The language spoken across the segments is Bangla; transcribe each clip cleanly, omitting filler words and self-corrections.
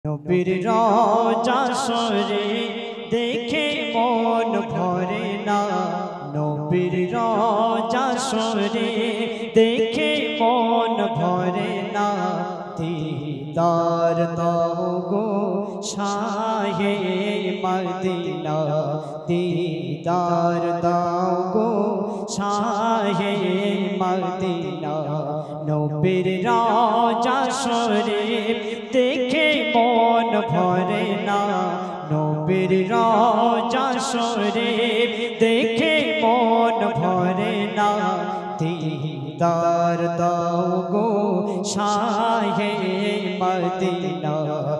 নবীর রওজা শরীফ দেখে মন ভরে না। নবীর রওজা শরীফ দেখে মন ভরে না। দিদার দাও গো শাহে মদিনা, দিদার দাও গো শাহে মদিনা। নবীর রওজা শরীফ দেখে মন ভরে না। নবীর রওজা শরীফ দেখে মন ভরে না। দিদার দাও গো শাহে মদিনা,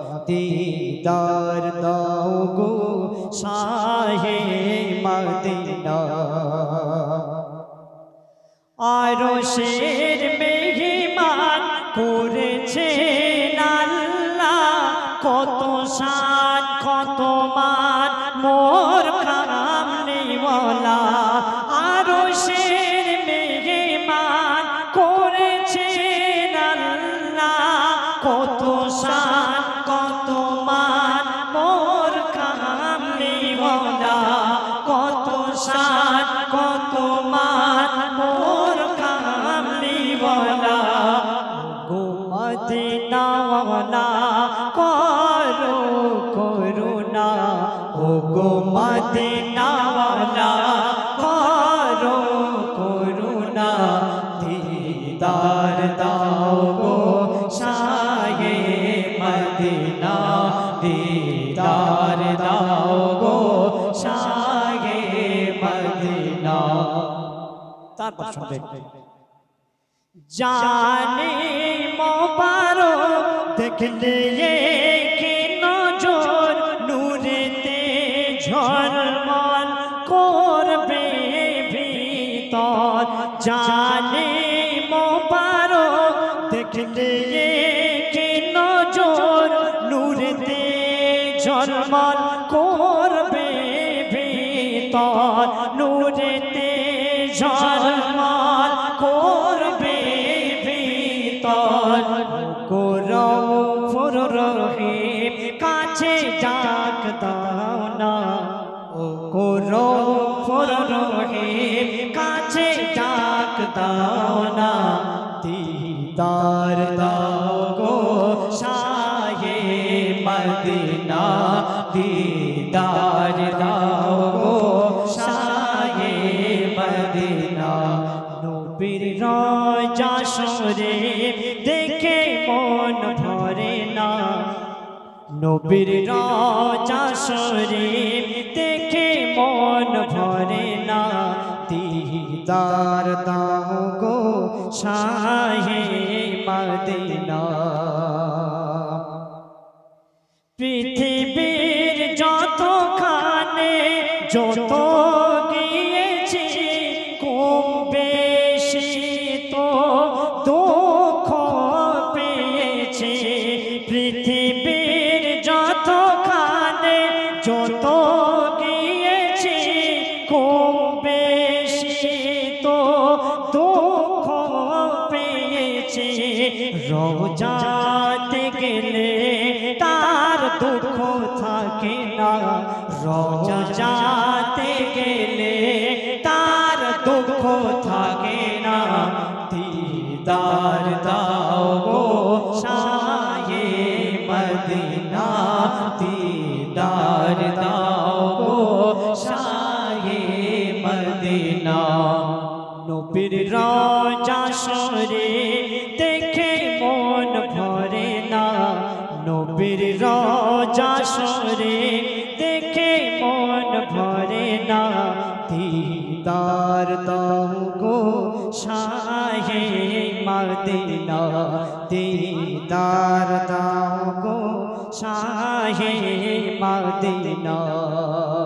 দিদার দাও গো শাহে মদিনা। আরশের মেহমান করেছেন আল্লাহ, কত শান কত মান মোর কামলিওয়ালা। আরশের মেহমান করেছেন আল্লাহ, কত শান কত মান মোর কামলিওয়ালা। কত শান কত মান মোর কামলিওয়ালা। গো মদিনাওয়ালা করো করুণা, ও গো মদিনাওয়ালা করো করুণা। দিদার দাও গো শাহে মদিনা, দিদার দাও গো শাহে মদিনা। তারপর শুনবে জানে মোবারক দেখলে কি নজর, নূরেতে ঝলমল করবে ভিতর। জানে মোবারক দেখলে কি নজর, নূরেতে ঝলমল করবে ভিতর। নূরেতে ঝলমল করবে ভিতর। রউফুর রহিম কাছে ডাক দাও না, ও রউফুর রহিম কাছে ডাক দাও না। দিদার দাও গো শাহে মদিনা, দিদার দাও গো শাহে মদিনা। নবীর রওজা শরীফ দেখে মন ভরে না। নবীর রওজা শরীফ দেখে মন ভরে না। দিদার দাও গো শাহে মদিনা। পৃথিবীর যতখানে যত গিয়েছি, কম বেশি তো দুঃখ পেয়েছি। পৃথিবীর যতখানে যত গিয়েছি, কম বেশি তো দুঃখ পেয়েছি। রওজাতে গেলে তার দুঃখ থাকে না। রওজাতে গেলে তার দুঃখ থাকে না। দিদার দাও গো শাহে মদিনা, দিদার দাও গো শাহে মদিনা। নবীর রওজা শরীফ দেখে মন ভরে না। নবীর রওজা শরীফ দেখে মন ভরে না। দিদার দাও গো শাহে মদিনা, দিদার দাও গো শাহে মদিনা।